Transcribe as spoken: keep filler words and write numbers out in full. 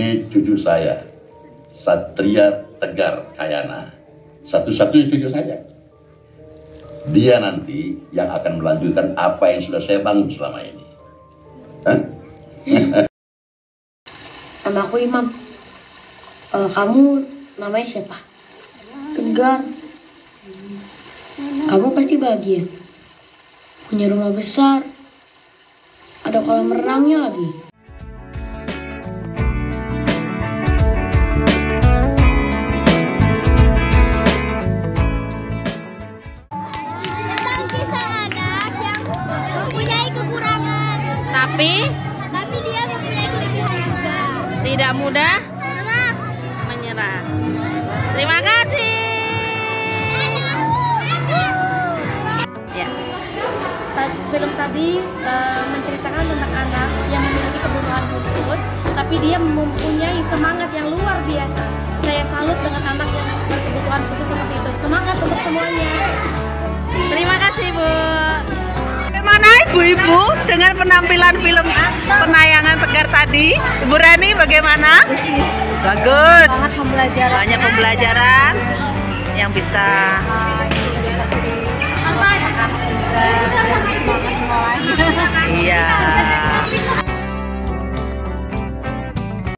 Ini cucu saya, Satria Tegar Kayana, satu-satunya cucu saya. Dia nanti yang akan melanjutkan apa yang sudah saya bangun selama ini. Hah? Nama aku Imam. Uh, kamu namanya siapa? Tegar. Kamu pasti bahagia. Punya rumah besar. Ada kolam renangnya lagi. Tentang kisah anak yang mempunyai kekurangan. Tapi Tapi dia mempunyai kelebihan juga. tidak mudah Mama. menyerah. Terima kasih. Ya. Film tadi uh, menceritakan tentang anak yang memiliki kebutuhan khusus, tapi dia mempunyai semangat yang luar biasa. Saya salut dengan anak yang berkebutuhan khusus seperti itu. Semangat untuk semuanya. Terima kasih, Bu. Bagaimana ibu-ibu dengan penampilan film penayangan Tegar tadi? Ibu Rani bagaimana? Bagus. Sangat pembelajaran. Banyak pembelajaran yang bisa